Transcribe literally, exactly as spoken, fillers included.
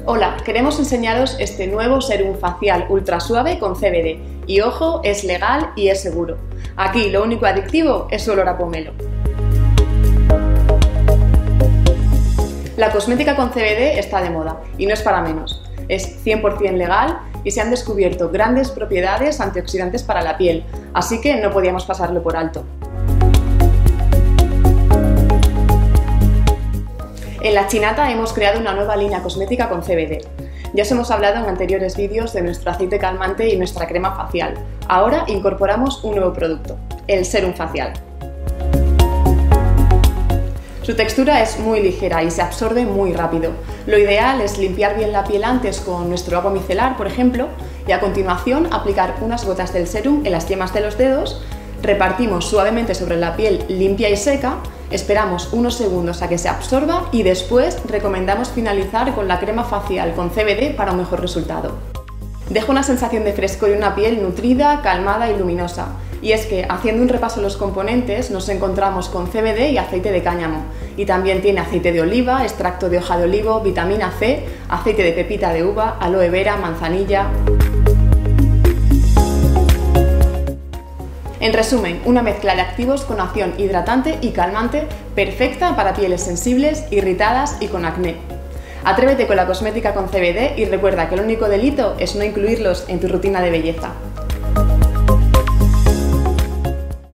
Hola, queremos enseñaros este nuevo serum facial ultra suave con C B D. Y ojo, es legal y es seguro. Aquí lo único adictivo es su olor a pomelo. La cosmética con C B D está de moda y no es para menos. Es cien por cien legal y se han descubierto grandes propiedades antioxidantes para la piel, así que no podíamos pasarlo por alto. En La Chinata hemos creado una nueva línea cosmética con C B D. Ya os hemos hablado en anteriores vídeos de nuestro aceite calmante y nuestra crema facial. Ahora incorporamos un nuevo producto, el serum facial. Su textura es muy ligera y se absorbe muy rápido. Lo ideal es limpiar bien la piel antes con nuestro agua micelar, por ejemplo, y a continuación aplicar unas gotas del serum en las yemas de los dedos, repartimos suavemente sobre la piel limpia y seca, esperamos unos segundos a que se absorba y después recomendamos finalizar con la crema facial con C B D para un mejor resultado. Deja una sensación de frescor y una piel nutrida, calmada y luminosa. Y es que, haciendo un repaso de los componentes, nos encontramos con C B D y aceite de cáñamo. Y también tiene aceite de oliva, extracto de hoja de olivo, vitamina C, aceite de pepita de uva, aloe vera, manzanilla. En resumen, una mezcla de activos con acción hidratante y calmante perfecta para pieles sensibles, irritadas y con acné. Atrévete con la cosmética con C B D y recuerda que el único delito es no incluirlos en tu rutina de belleza.